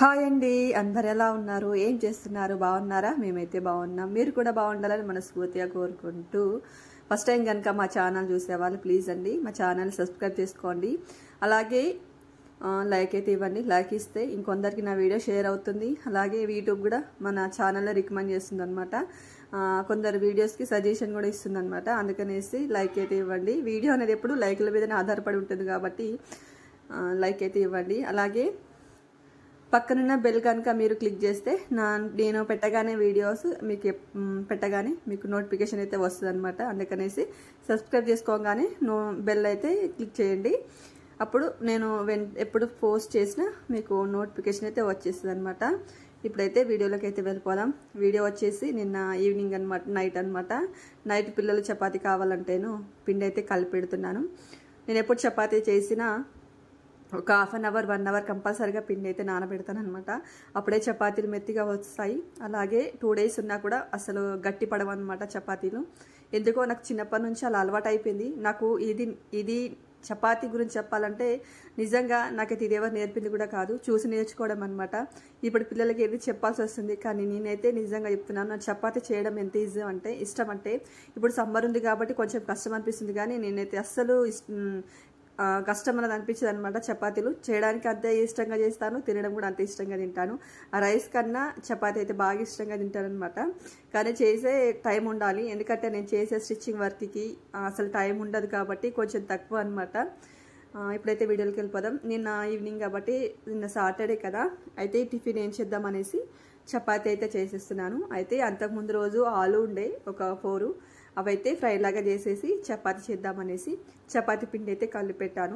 Hi అండి, అందరు ఎలా ఉన్నారు? ఏం చేస్తున్నారు? బాగున్నారా? మేమైతే బాగున్నాం. మీరు కూడా బాగుండాలని మనస్ఫూర్తిగా కోరుకుంటూ, ఫస్ట్ టైం కనుక మా ఛానల్ చూసేవాళ్ళు ప్లీజ్ అండి మా ఛానల్ సబ్స్క్రైబ్ చేసుకోండి. అలాగే లైక్ అయితే ఇవ్వండి. లైక్ ఇస్తే ఇంకొందరికి నా వీడియో షేర్ అవుతుంది. అలాగే యూట్యూబ్ కూడా మన ఛానల్లో రికమెండ్ చేస్తుంది అనమాట. కొందరు వీడియోస్కి సజెషన్ కూడా ఇస్తుంది అనమాట. అందుకనేసి లైక్ అయితే ఇవ్వండి. వీడియో అనేది ఎప్పుడు లైక్ల మీదనే ఆధారపడి ఉంటుంది కాబట్టి లైక్ అయితే ఇవ్వండి. అలాగే పక్కనున్న బెల్ కనుక మీరు క్లిక్ చేస్తే నేను పెట్టగానే వీడియోస్ మీకు నోటిఫికేషన్ అయితే వస్తుంది అనమాట. అందుకనేసి సబ్స్క్రైబ్ చేసుకోగానే బెల్ అయితే క్లిక్ చేయండి. అప్పుడు నేను ఎప్పుడు పోస్ట్ చేసినా మీకు నోటిఫికేషన్ అయితే వచ్చేస్తుంది అనమాట. ఇప్పుడైతే వీడియోలోకి అయితే వెళ్ళిపోదాం. వీడియో వచ్చేసి నిన్న ఈవినింగ్ అనమాట, నైట్ పిల్లలు చపాతీ కావాలంటేను పిండి అయితే కలిపి పెడుతున్నాను. నేను ఎప్పుడు చపాతీ చేసినా ఒక హాఫ్ అన్ అవర్ 1 అవర్ కంపల్సరీగా పిండి అయితే నానబెడతాను అనమాట. అప్పుడే చపాతీలు మెత్తిగా వస్తాయి. అలాగే 2 డేస్ ఉన్నా కూడా అసలు గట్టి పడవన్నమాట చపాతీలు. ఎందుకో నాకు చిన్నప్పటి నుంచి అలా అలవాటు అయిపోయింది. నాకు ఇది చపాతీ గురించి చెప్పాలంటే నిజంగా నాకైతే ఇది ఎవరు నేర్పింది కూడా కాదు, చూసి నేర్చుకోవడం అనమాట. ఇప్పుడు పిల్లలకి ఏది చెప్పాల్సి వస్తుంది, కానీ నేనైతే నిజంగా చెప్తున్నాను. నాకు చపాతీ చేయడం ఎంత ఇష్టం అంటే ఇప్పుడు సమ్మర్ ఉంది కాబట్టి కొంచెం కష్టం అనిపిస్తుంది, కానీ నేనైతే అస్సలు కష్టం అన్నది అనిపించదు అనమాట. చపాతీలు చేయడానికి అంతే ఇష్టంగా చేస్తాను, తినడం కూడా అంతే ఇష్టంగా తింటాను. ఆ రైస్ కన్నా చపాతీ అయితే బాగా ఇష్టంగా తింటాను అనమాట. కానీ చేసే టైం ఉండాలి, ఎందుకంటే నేను చేసే స్టిచ్చింగ్ వర్క్కి అసలు టైం ఉండదు కాబట్టి కొంచెం తక్కువ అనమాట. ఇప్పుడైతే వీడియోకి వెళ్ళిపోదాం. నిన్న ఈవినింగ్ కాబట్టి నిన్న సాటర్డే కదా, అయితే టిఫిన్ ఏం చేద్దాం అనేసి చపాతీ అయితే చేసేస్తున్నాను. అయితే అంతకుముందు రోజు ఆలు ఉండే ఒక 4, అవైతే ఫ్రై లాగా చేసేసి చపాతీ చేద్దామనేసి చపాతీ పిండి అయితే కలిపెట్టాను.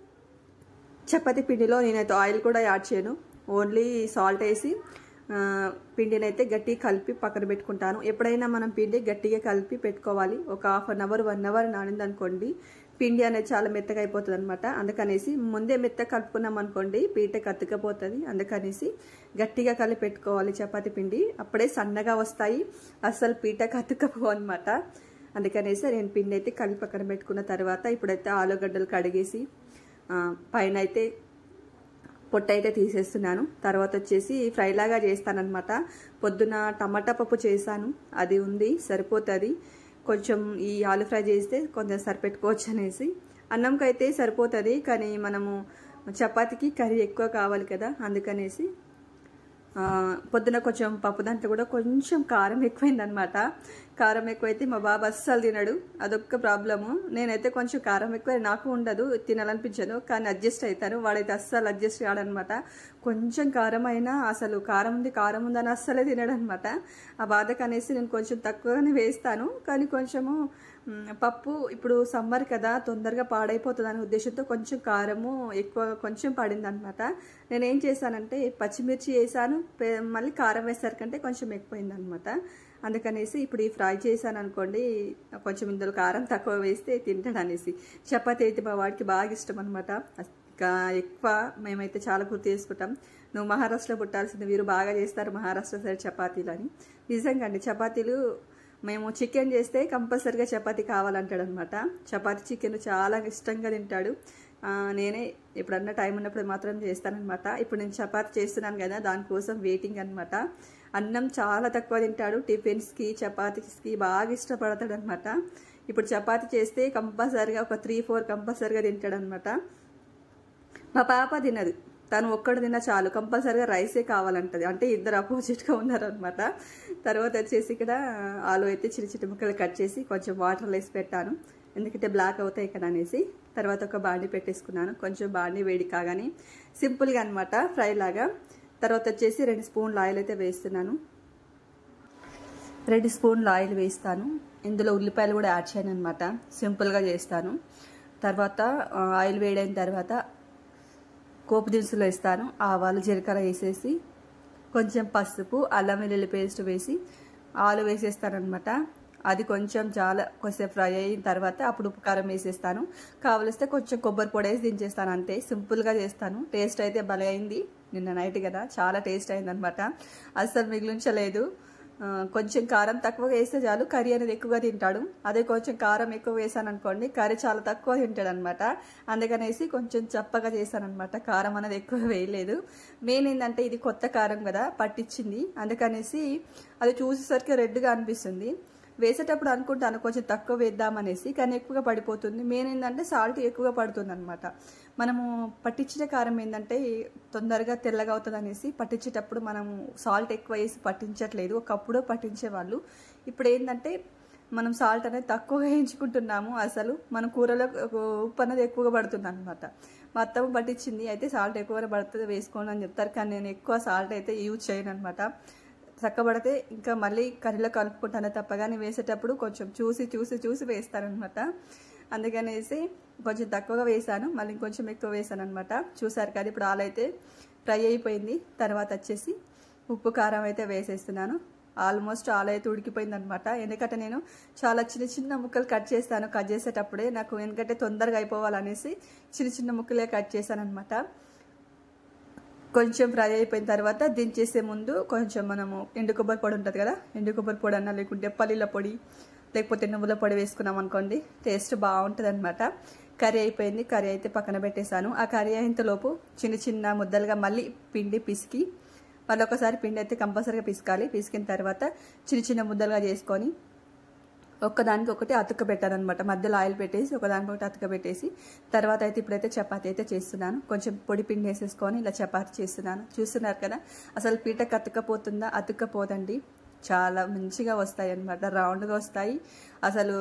చపాతీ పిండిలో నేనైతే ఆయిల్ కూడా యాడ్ చేయను, ఓన్లీ సాల్ట్ వేసి పిండిని అయితే గట్టిగా కలిపి పక్కన పెట్టుకుంటాను. ఎప్పుడైనా మనం పిండి గట్టిగా కలిపి పెట్టుకోవాలి. ఒక హాఫ్ అన్ అవర్ 1 అవర్ నానింది అనుకోండి, పిండి అనేది చాలా మెత్తగా అయిపోతుంది అనమాట. అందుకనేసి ముందే మెత్తగా కలుపుకున్నాం అనుకోండి పీటకి అతుకపోతుంది. అందుకనేసి గట్టిగా కలిపి పెట్టుకోవాలి చపాతీ పిండి, అప్పుడే సన్నగా వస్తాయి, అస్సలు పీటకి అతుకపో అనమాట. అందుకనేసి నేను పిండి అయితే కలిపి పక్కన పెట్టుకున్న తర్వాత ఇప్పుడైతే ఆలుగడ్డలు కడిగేసి పైన అయితే పొట్టు అయితే తీసేస్తున్నాను. తర్వాత వచ్చేసి ఫ్రై లాగా చేస్తానన్నమాట. పొద్దున టమాటా పప్పు చేశాను, అది ఉంది, సరిపోతుంది. కొంచెం ఈ ఆలు ఫ్రై చేస్తే కొంచెం సరిపెట్టుకోవచ్చు అనేసి. అన్నంకి అయితే సరిపోతుంది, కానీ మనము చపాతీకి కర్రీ ఎక్కువ కావాలి కదా, అందుకనేసి పొద్దున కొంచెం పప్పు దాంట్లో కూడా కొంచెం కారం ఎక్కువైందనమాట. కారం ఎక్కువైతే మా బాబు అస్సలు తినడు, అదొక్క ప్రాబ్లము. నేనైతే కొంచెం కారం ఎక్కువ నాకు ఉండదు, తినాలనిపించదు, కానీ అడ్జస్ట్ అవుతాను. వాడైతే అస్సలు అడ్జస్ట్ కాడనమాట. కొంచెం కారం అయినా అసలు కారం ఉందని అస్సలే తినడనమాట. ఆ బాధకు అనేసి నేను కొంచెం తక్కువగానే వేస్తాను, కానీ కొంచెము పప్పు ఇప్పుడు సమ్మర్ కదా తొందరగా పాడైపోతుంది అనే ఉద్దేశంతో కొంచెం కారము ఎక్కువ కొంచెం పడింది అనమాట. నేనేం చేశానంటే పచ్చిమిర్చి వేసాను, మళ్ళీ కారం వేసరికంటే కొంచెం ఎక్కువైంది అనమాట. అందుకనేసి ఇప్పుడు ఈ ఫ్రై చేశాను అనుకోండి, కొంచెం ఇందులో కారం తక్కువ వేస్తే తింటాడు అనేసి. చపాతీ అయితే మా వాడికి బాగా ఇష్టం అనమాట. ఇంకా ఎక్కువ మేమైతే చాలా గుర్తు చేసుకుంటాం, నువ్వు మహారాష్ట్రలో పుట్టాల్సింది, వీరు బాగా చేస్తారు మహారాష్ట్ర సైడ్ చపాతీలు అని. నిజంగా అండి, చపాతీలు మేము చికెన్ చేస్తే కంపల్సరీగా చపాతీ కావాలంటాడు అనమాట. చపాతీ చికెన్ చాలా ఇష్టంగా తింటాడు. నేనే ఎప్పుడన్నా టైం ఉన్నప్పుడు మాత్రం చేస్తానన్నమాట. ఇప్పుడు నేను చపాతీ చేస్తున్నాను కదా, దానికోసం వెయిటింగ్ అనమాట. అన్నం చాలా తక్కువ తింటాడు, టిఫిన్స్కి చపాతీస్కి బాగా ఇష్టపడతాడు అనమాట. ఇప్పుడు చపాతీ చేస్తే కంపల్సరీగా ఒక 3-4 కంపల్సరీగా తింటాడు అనమాట. మా పాప తినదు, తను ఒక్కడు తిన్నా చాలు, కంపల్సరీగా రైసే కావాలంటది. అంటే ఇద్దరు అపోజిట్గా ఉన్నారనమాట. తర్వాత వచ్చేసి ఇక్కడ ఆలు అయితే చిన్న చిన్న ముక్కలు కట్ చేసి కొంచెం వాటర్లో వేసి పెట్టాను, ఎందుకంటే బ్లాక్ అవుతాయి కదా అనేసి. తర్వాత ఒక బాండి పెట్టేసుకున్నాను. కొంచెం బాండి వేడి కాగానే సింపుల్గా అనమాట ఫ్రై లాగా. తర్వాత వచ్చేసి 2 స్పూన్ల ఆయిల్ అయితే వేస్తున్నాను. 2 స్పూన్ల ఆయిల్ వేస్తాను. ఇందులో ఉల్లిపాయలు కూడా యాడ్ చేయను అనమాట, సింపుల్గా చేస్తాను. తర్వాత ఆయిల్ వేడైన తర్వాత పోపు దినుసులు వేస్తాను. ఆవాలు జీలకర్ర వేసేసి కొంచెం పసుపు, అల్లం వెల్లుల్లి పేస్ట్ వేసి ఆలు వేసేస్తాను అనమాట. అది కొంచెం చాలా కొద్దిసేపు ఫ్రై అయిన తర్వాత అప్పుడు ఉప్పు కారం వేసేస్తాను. కావలిస్తే కొంచెం కొబ్బరి పొడి వేసి దించేస్తాను, అంతే. సింపుల్గా చేస్తాను. టేస్ట్ అయితే భలే అయింది. నిన్న నైట్ కదా చాలా టేస్ట్ అయిందనమాట, అస్సలు మిగిలించలేదు. కొంచెం కారం తక్కువగా వేస్తే చాలు కర్రీ అనేది ఎక్కువగా తింటాడు. అదే కొంచెం కారం ఎక్కువ వేసాను అనుకోండి కర్రీ చాలా తక్కువ తింటాడు అనమాట. అందుకనేసి కొంచెం చప్పగా చేశాను అనమాట. కారం అనేది ఎక్కువ వేయలేదు. మెయిన్ ఏంటంటే ఇది కొత్త కారం కదా పట్టించింది, అందుకనేసి అది చూసేసరికి రెడ్గా అనిపిస్తుంది. వేసేటప్పుడు అనుకుంటాను కొంచెం తక్కువ వేద్దామనేసి, కానీ ఎక్కువగా పడిపోతుంది. మెయిన్ ఏంటంటే సాల్ట్ ఎక్కువగా పడుతుంది అనమాట. మనము పట్టించిన కారం ఏంటంటే తొందరగా తెల్లగా అవుతుంది అనేసి పట్టించేటప్పుడు మనము సాల్ట్ ఎక్కువ వేసి పట్టించట్లేదు. ఒకప్పుడు పట్టించేవాళ్ళు. ఇప్పుడు ఏంటంటే మనం సాల్ట్ అనేది తక్కువగా వేయించుకుంటున్నాము. అసలు మన కూరలో ఉప్పు అనేది ఎక్కువగా పడుతుంది అనమాట. మా అత్తమ్మ పట్టించింది, అయితే సాల్ట్ ఎక్కువగా పడుతుంది వేసుకోండి అని చెప్తారు, కానీ నేను ఎక్కువ సాల్ట్ అయితే యూజ్ చేయను అనమాట. చక్కబడితే ఇంకా మళ్ళీ కర్రీలో కలుపుకుంటాను తప్ప, కానీ వేసేటప్పుడు కొంచెం చూసి చూసి చూసి వేస్తానమాట. అందుకనేసి కొంచెం తక్కువగా వేసాను, మళ్ళీ ఇంకొంచెం ఎక్కువ వేసాను అనమాట. చూసారు కదా ఇప్పుడు ఆలైతే ఫ్రై అయిపోయింది. తర్వాత వచ్చేసి ఉప్పు కారం అయితే వేసేస్తున్నాను. ఆల్మోస్ట్ ఆలైతే ఉడికిపోయింది అనమాట. ఎందుకంటే నేను చాలా చిన్న చిన్న ముక్కలు కట్ చేస్తాను. కట్ చేసేటప్పుడే నాకు ఎందుకంటే తొందరగా అయిపోవాలనేసి చిన్న చిన్న ముక్కలే కట్ చేశాను అనమాట. కొంచెం ఫ్రై అయిపోయిన తర్వాత దించేసే ముందు కొంచెం మనము ఎండు కొబ్బరి పొడి ఉంటుంది కదా, ఎండు కొబ్బరి పొడి అన్నా లేకుంటే పల్లీల పొడి లేకపోతే నువ్వుల పొడి వేసుకున్నాం అనుకోండి టేస్ట్ బాగుంటుంది అనమాట. కర్రీ అయిపోయింది. కర్రీ అయితే పక్కన పెట్టేశాను. ఆ కర్రీ అయినంతలోపు చిన్న చిన్న ముద్దలుగా మళ్ళీ పిండి పిసికి, మళ్ళీ ఒకసారి పిండి అయితే కంపల్సరీగా పిసకాలి. పిసికిన తర్వాత చిన్న చిన్న ముద్దలుగా చేసుకొని ఒక్కదానికి ఒకటి అతుక్క పెట్టాను అనమాట. మధ్యలో ఆయిల్ పెట్టేసి ఒకదానికి ఒకటి అతుక్క పెట్టేసి తర్వాత అయితే ఇప్పుడైతే చపాతీ అయితే చేస్తున్నాను. కొంచెం పొడి పిండి వేసేసుకొని ఇలా చపాతీ చేస్తున్నాను. చూస్తున్నారు కదా అసలు పీటకు అతుక్కపోతుందా? అతుక్కపోదండి, చాలా మంచిగా వస్తాయి అనమాట. రౌండ్గా వస్తాయి. అసలు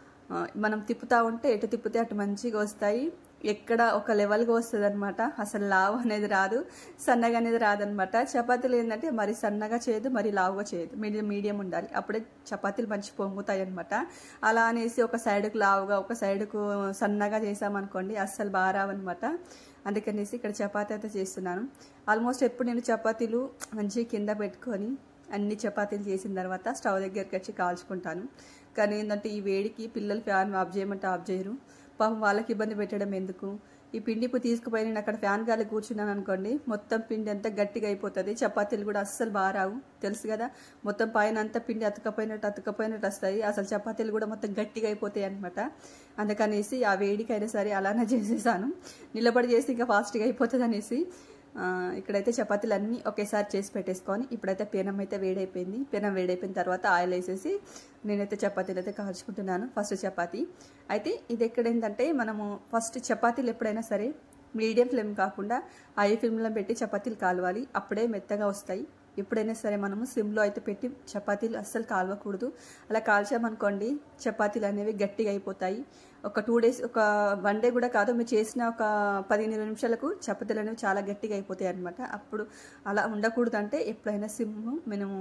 మనం తిప్పుతూ ఉంటే ఎటు తిప్పితే అటు మంచిగా వస్తాయి. ఎక్కడ ఒక లెవెల్గా వస్తుంది అనమాట. అసలు లావు అనేది రాదు, సన్నగా అనేది రాదనమాట. చపాతీలు ఏంటంటే మరి సన్నగా చేయదు, మరి లావుగా చేయదు, మీడియం ఉండాలి. అప్పుడే చపాతీలు మంచి పొంగుతాయి అనమాట. అలా అనేసి ఒక సైడుకు లావుగా ఒక సైడుకు సన్నగా చేసామనుకోండి అస్సలు బాగా రావన్నమాట. అందుకనేసి ఇక్కడ చపాతీ అయితే చేస్తున్నాను. ఆల్మోస్ట్ ఎప్పుడు నేను చపాతీలు మంచిగా కింద పెట్టుకొని అన్ని చపాతీలు చేసిన తర్వాత స్టవ్ దగ్గరికి వచ్చి కాల్చుకుంటాను. కానీ ఏంటంటే ఈ వేడికి పిల్లలు ఫ్యాన్ ఆఫ్ చేయమంటే ఆఫ్ చేయరు. పాపం వాళ్ళకి ఇబ్బంది పెట్టడం ఎందుకు. ఈ పిండి ఇప్పుడు తీసుకుపోయి నేను అక్కడ ఫ్యాన్ గాలి కూర్చున్నాను అనుకోండి మొత్తం పిండి అంతా గట్టిగా అయిపోతుంది. చపాతీలు కూడా అస్సలు బాగా రావు, తెలుసు కదా. మొత్తం పైన అంతా పిండి అతుకపోయినట్టు వస్తాయి. అసలు చపాతీలు కూడా మొత్తం గట్టిగా అయిపోతాయి అనమాట. అందుకనేసి ఆ వేడికైనా సరే అలానే చేసేసాను. నిలబడి చేసి ఇంకా ఫాస్ట్గా అయిపోతుంది అనేసి ఇక్కడైతే చపాతీలు అన్నీ ఒకేసారి చేసి పెట్టేసుకొని ఇప్పుడైతే పెనం అయితే వేడైపోయింది. పెనం వేడైపోయిన తర్వాత ఆయిల్ వేసేసి నేనైతే చపాతీలు అయితే కాల్చుకుంటున్నాను. ఫస్ట్ చపాతీ అయితే ఇది ఎక్కడ ఏంటంటే మనము ఫస్ట్ చపాతీలు ఎప్పుడైనా సరే మీడియం ఫ్లేమ్ కాకుండా హై ఫ్లేమ్లో పెట్టి చపాతీలు కాలవాలి, అప్పుడే మెత్తగా వస్తాయి. ఎప్పుడైనా సరే మనము సిమ్లో అయితే పెట్టి చపాతీలు అస్సలు కాలవకూడదు. అలా కాల్చామనుకోండి చపాతీలు అనేవి గట్టిగా అయిపోతాయి. ఒక 2 days ఒక 1 day కూడా కాదు, మీరు చేసిన ఒక 15 నిమిషాలకు చపాతీలు అనేవి చాలా గట్టిగా అయిపోతాయి అనమాట. అప్పుడు అలా ఉండకూడదు. అంటే ఎప్పుడైనా సిమ్ మనము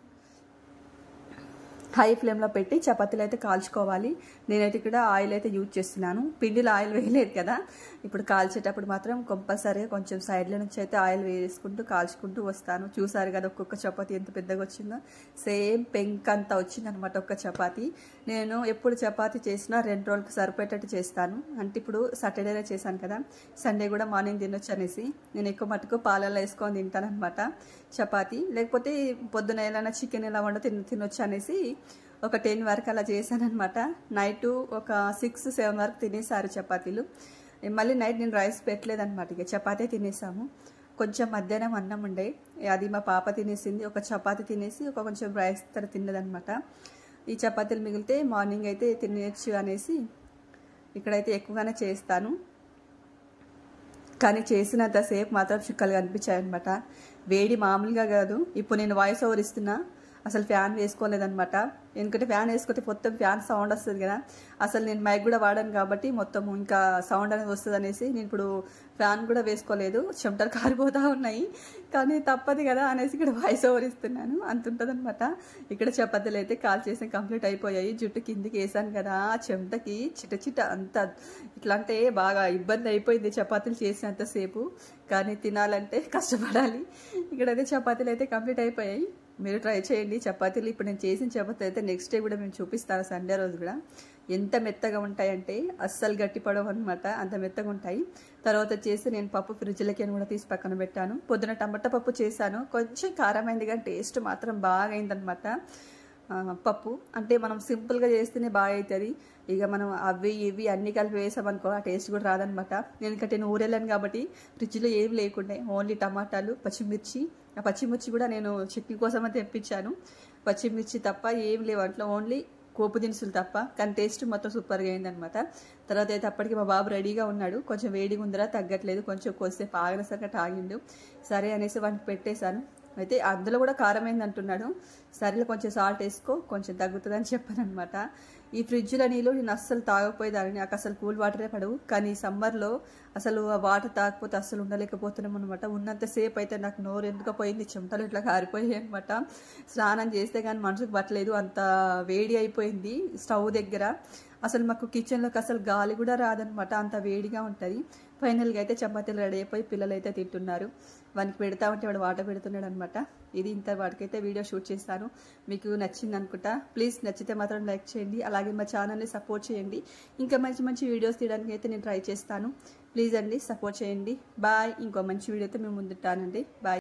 హై ఫ్లేమ్లో పెట్టి చపాతీలు అయితే కాల్చుకోవాలి. నేనైతే ఇక్కడ ఆయిల్ అయితే యూజ్ చేస్తున్నాను. పిండిలో ఆయిల్ వేయలేదు కదా, ఇప్పుడు కాల్చేటప్పుడు మాత్రం కంపల్సరీగా కొంచెం సైడ్ల నుంచి అయితే ఆయిల్ వేసుకుంటూ కాల్చుకుంటూ వస్తాను. చూసారు కదా ఒక్కొక్క చపాతీ ఎంత పెద్దగా వచ్చిందో, సేమ్ పెంక్ అంతా వచ్చిందనమాట ఒక్క చపాతీ. నేను ఎప్పుడు చపాతీ చేసినా 2 రోజులకు సరిపోయేటట్టు చేస్తాను. అంటే ఇప్పుడు సాటర్డేలో చేశాను కదా, సండే కూడా మార్నింగ్ తినొచ్చు అనేసి నేను ఎక్కువ మటుకు పాలల్లో వేసుకొని తింటాను అనమాట చపాతీ. లేకపోతే పొద్దున ఏదైనా చికెన్ ఎలా వండ తినొచ్చు అనేసి ఒక 10 వరకు అలా చేశాను అనమాట. నైట్ ఒక 6-7 వరకు తినేసారు చపాతీలు. మళ్ళీ నైట్ నేను రైస్ పెట్టలేదనమాట, ఇక చపాతీ తినేసాము. కొంచెం మధ్యాహ్నం అన్నం ఉండే, అది మా పాప తినేసింది. ఒక చపాతీ తినేసి ఒక కొంచెం రైస్ తర తిన్నదనమాట. ఈ చపాతీలు మిగిలితే మార్నింగ్ అయితే తినేయచ్చు అనేసి ఇక్కడైతే ఎక్కువగానే చేస్తాను. కానీ చేసినంతసేపు మాత్రం చుక్కలు కనిపించాయి అనమాట. వేడి మామూలుగా కాదు. ఇప్పుడు నేను వాయిస్ ఓవర్ ఇస్తున్నా, అసలు ఫ్యాన్ వేసుకోలేదనమాట. ఎందుకంటే ఫ్యాన్ వేసుకుంటే మొత్తం ఫ్యాన్ సౌండ్ వస్తుంది కదా. అసలు నేను మైక్ కూడా వాడాను కాబట్టి మొత్తం ఇంకా సౌండ్ అనేది వస్తుంది అనేసి నేను ఇప్పుడు ఫ్యాన్ కూడా వేసుకోలేదు. చెమటలు కారిపోతూ ఉన్నాయి, కానీ తప్పదు కదా అనేసి ఇక్కడ వాయిస్ ఓవర్ ఇస్తున్నాను. అంత ఉంటుందన్నమాట. ఇక్కడ చపాతీలు అయితే కాల్ చేసి కంప్లీట్ అయిపోయాయి. జుట్టు కిందికి వేసాను కదా, చెమటకి చిట అంత ఇట్లా అంటే బాగా ఇబ్బంది అయిపోయింది చపాతీలు చేసినంతసేపు. కానీ తినాలంటే కష్టపడాలి. ఇక్కడైతే చపాతీలు అయితే కంప్లీట్ అయిపోయాయి. మీరు ట్రై చేయండి చపాతీలు. ఇప్పుడు నేను చేసిన చపాతీ అయితే నెక్స్ట్ డే కూడా మేము చూపిస్తాను, సండే రోజు కూడా. ఎంత మెత్తగా ఉంటాయంటే అస్సలు గట్టిపడవు అనమాట, అంత మెత్తగా ఉంటాయి. తర్వాత వచ్చేసి నేను పప్పు ఫ్రిడ్జ్లకి కూడా తీసి పక్కన పెట్టాను. పొద్దున టమాటా పప్పు చేశాను, కొంచెం కారమైంది కానీ టేస్ట్ మాత్రం బాగా అయిందనమాట. పప్పు అంటే మనం సింపుల్గా చేస్తేనే బాగా అవుతుంది. ఇక మనం అవి ఇవి అన్ని కలిపి వేసామనుకో ఆ టేస్ట్ కూడా రాదనమాట. ఎందుకంటే నేను ఊరెళ్ళాను కాబట్టి ఫ్రిడ్జ్లో ఏం లేకుండే, ఓన్లీ టమాటాలు, పచ్చిమిర్చి. ఆ పచ్చిమిర్చి కూడా నేను చట్నీ కోసం తెప్పించాను. పచ్చిమిర్చి తప్ప ఏం లేవు అట్లా, ఓన్లీ కోపు దినుసులు తప్ప. కానీ టేస్ట్ మొత్తం సూపర్గా అయిందనమాట. తర్వాత అయితే అప్పటికి మా బాబు రెడీగా ఉన్నాడు. కొంచెం వేడిగా ఉందిరా, తగ్గట్లేదు, కొంచెం కొద్దిసేపు ఆగినసరికి ఆగిండు. సరే అనేసి వానికి పెట్టేశాను. అయితే అందులో కూడా కారమైంది అంటున్నాడు. సరేలే కొంచెం సాల్ట్ వేసుకో, కొంచెం తగ్గుతుందని చెప్పాను అనమాట. ఈ ఫ్రిడ్జ్లో నీళ్ళు నేను అస్సలు తాగకపోయేదాన్ని, నాకు అసలు కూల్ వాటరే పడవు. కానీ సమ్మర్లో అసలు ఆ వాటర్ తాగకపోతే అస్సలు ఉండలేకపోతున్నాం అనమాట. ఉన్నంతసేపు అయితే నాకు నోరు ఎందుకు పోయింది, చెమటలు ఇట్లా కారిపోయాయి అనమాట. స్నానం చేస్తే కానీ మనసుకు పట్టలేదు, అంత వేడి అయిపోయింది స్టవ్ దగ్గర. అసలు మాకు కిచెన్లోకి అసలు గాలి కూడా రాదనమాట, అంత వేడిగా ఉంటుంది. ఫైనల్గా అయితే చపాతీలు రెడీ అయిపోయి పిల్లలు అయితే తింటున్నారు. వానికి పెడతా ఉంటే వాడు వాటర్ పెడుతున్నాడు అనమాట. ఇది ఇంత వాడికైతే వీడియో షూట్ చేస్తాను. మీకు నచ్చింది అనుకుంటా. ప్లీజ్ నచ్చితే మాత్రం లైక్ చేయండి, అలాగే మా ఛానల్ని సపోర్ట్ చేయండి. ఇంకా మంచి మంచి వీడియోస్ తీయడానికి అయితే నేను ట్రై చేస్తాను. ప్లీజ్ అండి సపోర్ట్ చేయండి. బాయ్. ఇంకో మంచి వీడియోతో మేము ముందుంటానండి. బాయ్.